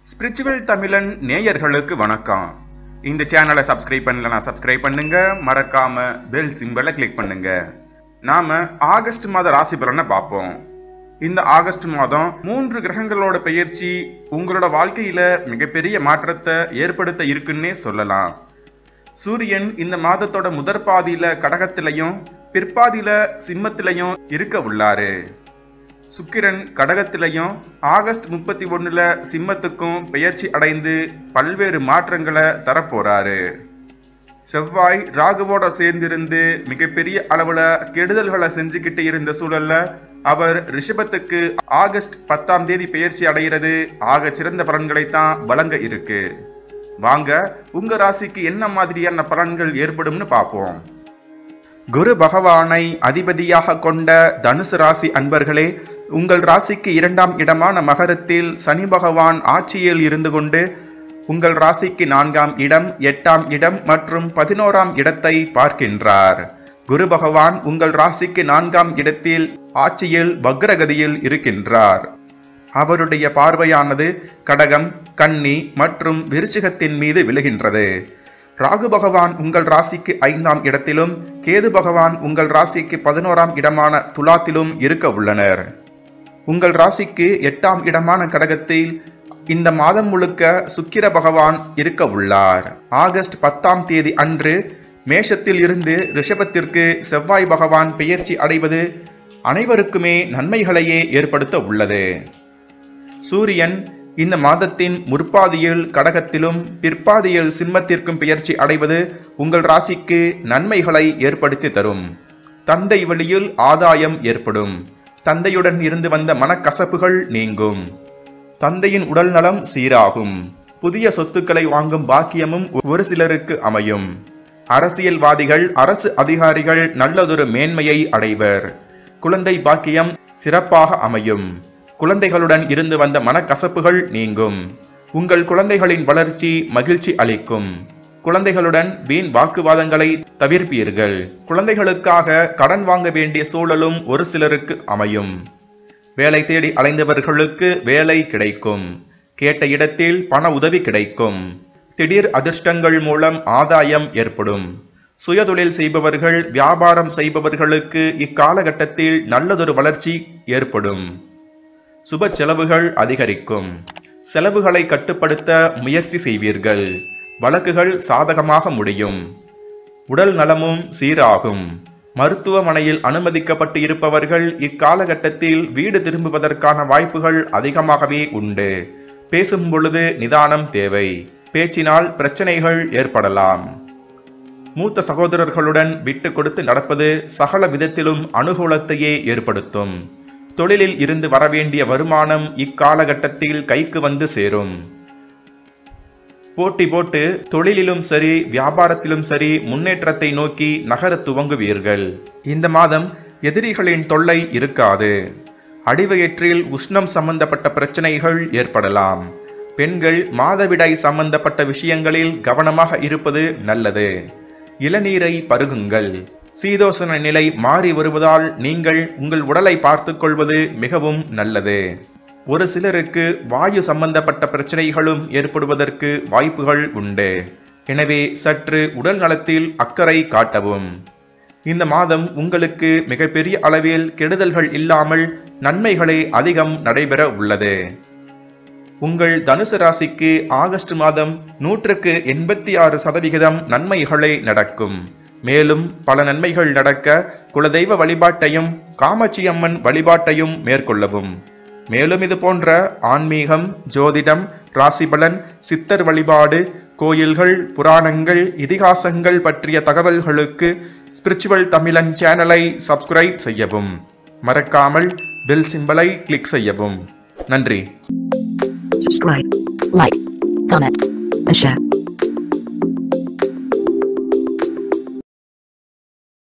Spiritual தமிழன் நேயர்களுக்கு வணக்கம். இந்த சேனலை சப்ஸ்கிரைப் பண்ணலனா சப்ஸ்கிரைப் பண்ணுங்க, மறக்காம பெல் சிம்பலை கிளிக் பண்ணுங்க. நாம ஆகஸ்ட் மாத ராசி பலனை பார்ப்போம். இந்த ஆகஸ்ட் மாதம் 3 கிரகங்களோட பெயர்ச்சி உங்களோட வாழ்க்கையில மிகப்பெரிய மாற்றத்தை ஏற்படுத்த இருக்குன்னே சொல்லலாம். சூரியன் இந்த மாதத்தோட முதற் பாதியில கடகத்திலையும் பிற்பாதியில சிம்மத்திலையும் இருக்க உள்ளாரு. சுக்கிரன் கடகத்திலையும் ஆகஸ்ட் 31 சிம்மத்துக்கும் பெயர்ச்சி அடைந்து பல்வேறு மாற்றங்களை தரப்போறாரு. செவ்வாய் ராகுவோட சேர்ந்திருந்து மிகப்பெரிய அளவுல கெடுதல்களை செஞ்சுக்கிட்டு இருந்த சூழல்ல அவர் ரிஷபத்துக்கு ஆகஸ்ட் 10ஆம் தேதி பெயர்ச்சி அடைகிறது ஆக சிறந்த பலன்களைத்தான் வழங்க இருக்கு. வாங்க உங்க ராசிக்கு என்ன மாதிரியான பலன்கள் ஏற்படும்னு பார்ப்போம். குரு பகவானை அதிபதியாக கொண்ட தனுசு ராசி அன்பர்களே, உங்கள் ராசிக்கு 2ஆம் இடமான மகரத்தில் சனி பகவான் ஆட்சியில் இருந்து கொண்டு உங்கள் ராசிக்கு 4ஆம் இடம், 8ஆம் இடம் மற்றும் 11ஆம் இடத்தை பார்க்கின்றார். குரு பகவான் உங்கள் ராசிக்கு 4ஆம் இடத்தில் ஆட்சியில் வக்ரகதியில் இருக்கின்றார். அவருடைய பார்வையானது கடகம், கன்னி மற்றும் விருச்சிகத்தின் மீது விழுகின்றது. ராகு பகவான் உங்கள் ராசிக்கு 5ஆம் இடத்திலும் கேது பகவான் உங்கள் ராசிக்கு 11ஆம் இடமான துலாத்திலும் இருக்க உள்ளனர். உங்கள் ராசிக்கு 8ஆம் இடமான கடகத்தில் இந்த மாதம் முழுக்க சுக்கிர பகவான் இருக்க உள்ளார். ஆகஸ்ட் 10ஆம் தேதி அன்று மேஷத்தில் இருந்து ரிஷபத்திற்கு செவ்வாய் பகவான் பெயர்ச்சி அடைவது அனைவருக்குமே நன்மைகளையே ஏற்படுத்த உள்ளது. சூரியன் இந்த மாதத்தின் முற்பாதியில் கடகத்திலும் பிற்பாதியில் சிம்மத்திற்கும் பெயர்ச்சி அடைவது உங்கள் ராசிக்கு நன்மைகளை ஏற்படுத்தி தரும். தந்தை வழியில் ஆதாயம் ஏற்படும். தந்தையுடன் இருந்து வந்த மனக்கசப்புகள் நீங்கும். தந்தையின் உடல் நலம் சீராகும். புதிய சொத்துக்களை வாங்கும் பாக்கியமும் ஒரு சிலருக்கு அமையும். அரசியல்வாதிகள், அரசு அதிகாரிகள் நல்லதொரு மேன்மையை அடைவர். குழந்தை பாக்கியம் சிறப்பாக அமையும். குழந்தைகளுடன் இருந்து வந்த மனக்கசப்புகள் நீங்கும். உங்கள் குழந்தைகளின் வளர்ச்சி மகிழ்ச்சி அளிக்கும். குழந்தைகளுடன் வீண் வாக்குவாதங்களை தவிர்ப்பீர்கள். குழந்தைகளுக்காக கடன் வாங்க வேண்டிய சூழலும் ஒரு சிலருக்கு அமையும். வேலை தேடி அலைந்தவர்களுக்கு வேலை கிடைக்கும். கேட்ட இடத்தில் பண உதவி கிடைக்கும். திடீர் அதிர்ஷ்டங்கள் மூலம் ஆதாயம் ஏற்படும். சுயதொழில் செய்பவர்கள், வியாபாரம் செய்பவர்களுக்கு இக்காலகட்டத்தில் நல்லதொரு வளர்ச்சி ஏற்படும். சுப செலவுகள் அதிகரிக்கும். செலவுகளை கட்டுப்படுத்த முயற்சி செய்வீர்கள். வழக்குகள் சாதகமாக முடியும். உடல் நலமும் சீராகும். மருத்துவமனையில் அனுமதிக்கப்பட்டு இருப்பவர்கள் இக்காலகட்டத்தில் வீடு திரும்புவதற்கான வாய்ப்புகள் அதிகமாகவே உண்டு. பேசும் பொழுது நிதானம் தேவை. பேச்சினால் பிரச்சனைகள் ஏற்படலாம். மூத்த சகோதரர்களுடன் விட்டு கொடுத்து நடப்பது சகல விதத்திலும் அனுகூலத்தையே ஏற்படுத்தும். தொழிலில் இருந்து வரவேண்டிய வருமானம் இக்காலகட்டத்தில் கைக்கு வந்து சேரும். போட்டி போட்டு தொழிலிலும் சரி வியாபாரத்திலும் சரி முன்னேற்றத்தை நோக்கி நகர துவங்குவீர்கள். இந்த மாதம் எதிரிகளின் தொல்லை இருக்காது. அடிவயிற்றில் உஷ்ணம் சம்பந்தப்பட்ட பிரச்சனைகள் ஏற்படலாம். பெண்கள் மாதவிடாய் சம்பந்தப்பட்ட விஷயங்களில் கவனமாக இருப்பது நல்லது. இளநீரை பருகுங்கள். சீதோசன நிலை மாறி வருவதால் நீங்கள் உங்கள் உடலை பார்த்துக் கொள்வது மிகவும் நல்லது. ஒரு சிலருக்கு வாயு சம்பந்தப்பட்ட பிரச்சனைகளும் ஏற்படுவதற்கு வாய்ப்புகள் உண்டு. எனவே சற்று உடல் நலத்தில் அக்கறை காட்டவும். இந்த மாதம் உங்களுக்கு மிகப்பெரிய அளவில் கெடுதல்கள் இல்லாமல் நன்மைகளே அதிகம் நடைபெற உள்ளது. உங்கள் தனுசு ராசிக்கு ஆகஸ்ட் மாதம் 186% நன்மைகளே நடக்கும். மேலும் பல நன்மைகள் நடக்க குலதெய்வ வழிபாட்டையும் காமாட்சி அம்மன் வழிபாட்டையும் மேற்கொள்ளவும். மேலும் இது போன்ற ஆன்மீகம், ஜோதிடம், ராசிபலன், சித்தர் வழிபாடு, கோயில்கள், புராணங்கள், இதிகாசங்கள் பற்றிய தகவல்களுக்கு ஸ்பிரிச்சுவல் தமிழன் சேனலை சப்ஸ்கிரைப் செய்யவும். மறக்காமல் பெல் சிம்பலை கிளிக் செய்யவும். நன்றி. Subscribe, like, comment, and share.